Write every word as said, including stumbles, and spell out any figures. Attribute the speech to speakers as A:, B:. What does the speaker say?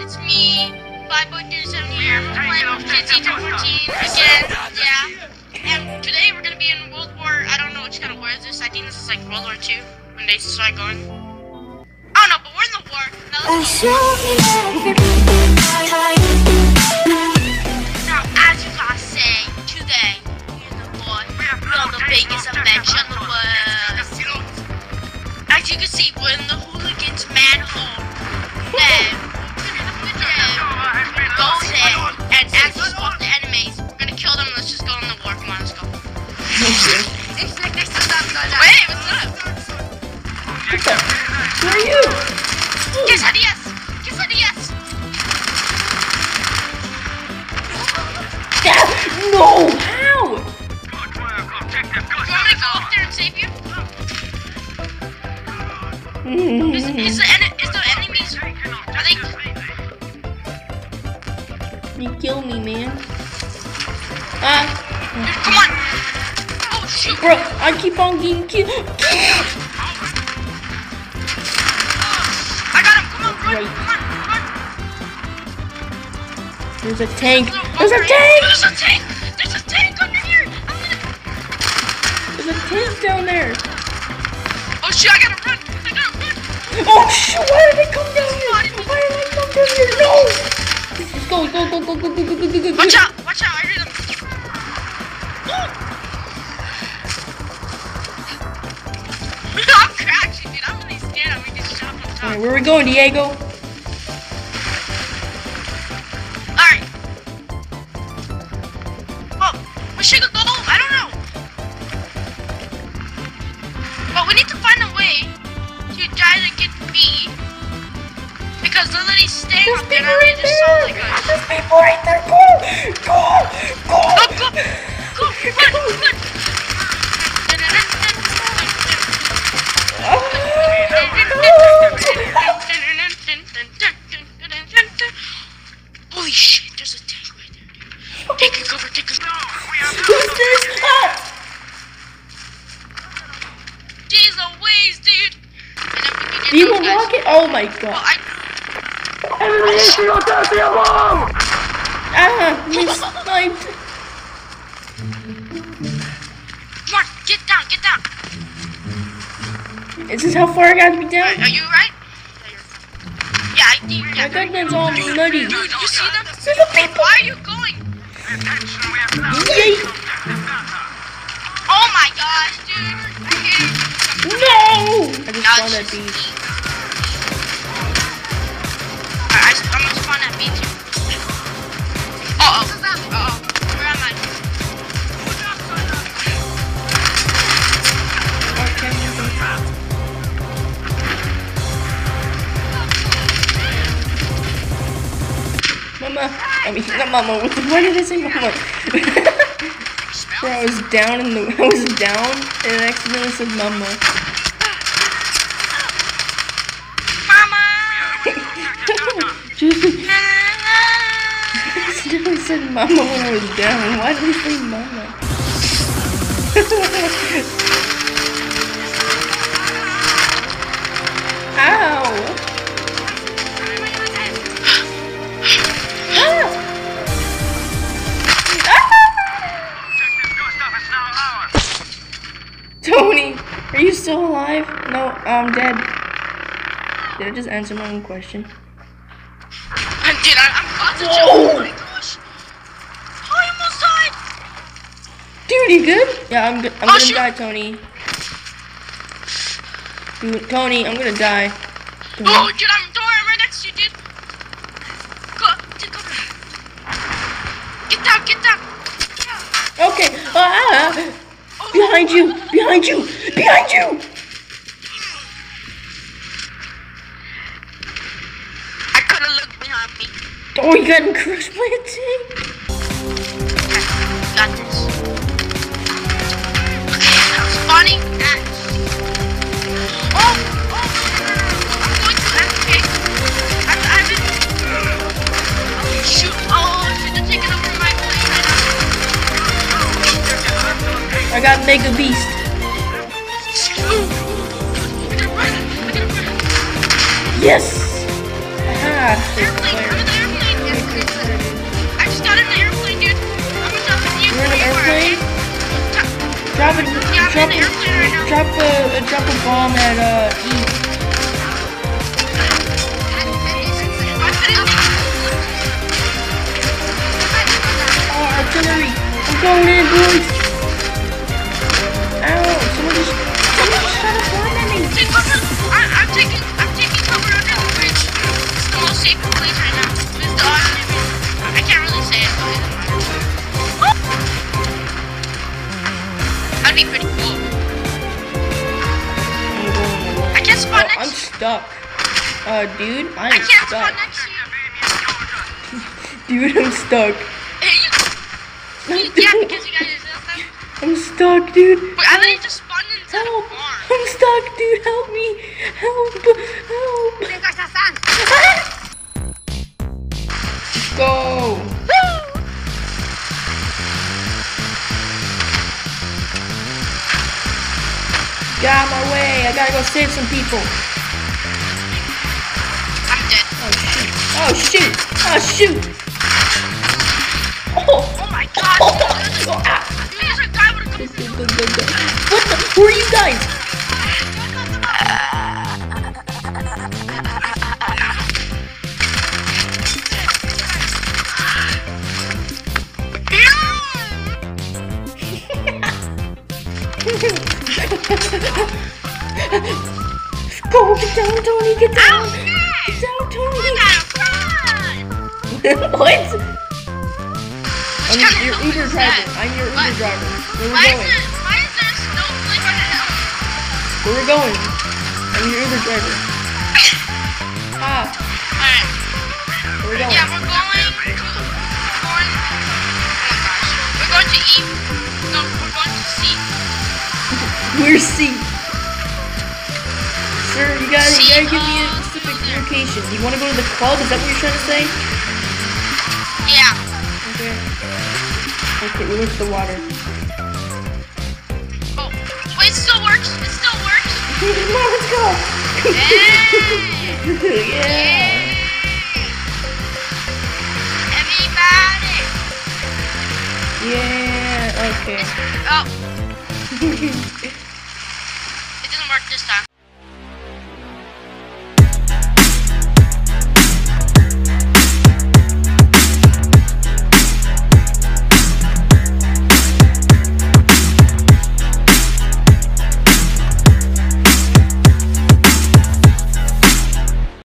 A: it's me, five point three seven here. We're playing K T fourteen again, yeah. And today we're gonna be in World War, I don't know which kind of war is this. I think this is like World War Two when they start going. I don't know, but we're in the war. Now, let's go. Now, as you guys say, today we're in the war. We're on the biggest event in the world. As you can see, we're in the Hooligans manhole. Then we're gonna go there, and as we spot the enemies, we're gonna kill them. Let's just go in the war. Come on, let's go. Wait, what's up?
B: Who are you?
A: Quesadillas! Quesadillas!
B: No! How?
A: Do you want me to go up there and save you? Is, is, the, ene is the enemies, are they...
B: You kill me, man. Ah.
A: Dude, come on! Oh, shoot!
B: Bro, I keep on getting killed.
A: I got him! Come on, run!
B: Right.
A: Come on, run!
B: There's a tank!
A: There's a,
B: There's a tank!
A: There's a tank! There's a tank under here! I'm gonna...
B: There's a tank down there!
A: Oh shit, I gotta run! I gotta run!
B: Oh shit, why did they come down here? Why did they come down here? No! Let's go, go, go, go, go, go, go, go, go.
A: Watch out! Watch out! I hear them! I'm crashing, dude. I'm really scared. I'm gonna get shot from top.
B: Alright, where are we going, Diego?
A: Alright. Oh, we should go home. I don't know. But we need to find a way to try to get B. Because Lily's staying up there and I already just saw like a...
B: There's people right there! Go! Go! Go!
A: Go, go! Go! Run! Run! Holy shit, there's a tank right there. Take a cover, take a cover.
B: Who's this? Ah!
A: Jeez Louise, dude. And then we can get
B: Do you
A: those guys.
B: unlock it? Oh my
A: Well,
B: god.
A: I...
B: Ah, we sniped.
A: Come on, get down, get down.
B: Is this how far I gotta be down?
A: Are you right? Yeah, I think.
B: My
A: Yeah.
B: gunman's all nutty.
A: Dude, you see them?
B: There's a people.
A: Why are you going?
B: Yay!
A: Oh my gosh, dude. I hate it.
B: No! I just
A: Now
B: spawned
A: it's
B: at B.
A: Alright, I'm gonna spawn at B too. Uh oh. Uh oh. Where am I?
B: Mama, I mean not mama. What the, why did I say mama? Bro, I was down in the. I was down and I accidentally said mama.
A: Mama!
B: I accidentally said mama when I was down. Why did I say mama? Ow! Tony, are you still alive? No, I'm dead. Did I just answer my own question?
A: I did. I, I'm about to jump.
B: Whoa.
A: Oh my gosh. Oh, I almost died.
B: Dude, you good? Yeah, I'm good. I'm
A: Oh,
B: gonna
A: shoot.
B: die, Tony. Dude, Tony, I'm gonna die. Tony.
A: Oh, dude, I'm, don't worry, I'm right next to you, dude. Go, take cover. Get down, get down.
B: Okay. Ah!
A: Oh,
B: Behind you! Behind you! Behind you!
A: I couldn't look behind me.
B: Oh, you got crushed by a tank.
A: Got this. Okay, I'm spawning at... Oh! Oh! I'm going to F K. I'm... I'm in... Oh, shoot. Oh, shoot, they're taking over my plane right now.
B: I got Mega Beast.
A: I gotta run. I gotta run.
B: Yes! Ah,
A: Airplane, I'm in
B: airplane? Drop a
A: Yeah, I'm
B: drop
A: in
B: a
A: the airplane right now.
B: drop a drop a bomb at uh E. Oh, artillery! I'm going in, boys! Ow! Someone just someone just shot a bomb at me!
A: Take cover. I, I'm taking. I'm taking cover under the bridge. It's the most safe place right now. It's the oxygen. I can't really say it, but it doesn't matter. That'd be pretty cool.
B: I'm going alone.
A: I can't spawn
B: Oh, I'm
A: next.
B: stuck. Uh, dude, I'm
A: I can't
B: stuck.
A: spawn next to you.
B: Dude, I'm stuck.
A: Hey, you. you yeah, because you guys are stuck.
B: I'm stuck, dude.
A: But I literally just spawned inside
B: Help!
A: a barn.
B: I'm stuck, dude. Help me! Help! Help! Go! Get out of my way! I gotta go save some people.
A: I'm dead.
B: Oh shoot! Oh shoot! Oh shoot! Oh!
A: Oh my god.
B: Oh! Oh, ah.
A: Dude, there's a guy with a gun.
B: What the? Who are you guys? Go, get down, Tony, get down! Get down, Tony!
A: We gotta run.
B: What? I'm
A: Kinda
B: your
A: help
B: Uber
A: us
B: driver.
A: set.
B: I'm your Uber
A: What?
B: driver. Where
A: Why
B: we
A: is
B: going?
A: it? Why is there a snowflake on the hill?
B: Where we going? I'm your Uber driver. Ah,
A: Alright.
B: where we going?
A: Yeah, we're going to. We're going. Oh my gosh. We're going to E. No, we're going to C.
B: Where's C? Sir, you gotta, you
A: C,
B: gotta give me a
A: uh,
B: specific
A: there.
B: location. Do you want to go to the club? Is that what you're trying to say?
A: Yeah.
B: Okay. Okay, we went to the water.
A: Oh. Wait, it still works. It still works.
B: Come on, let's go!
A: Hey.
B: Yeah!
A: Yay. Everybody.
B: Yeah, okay.
A: Oh.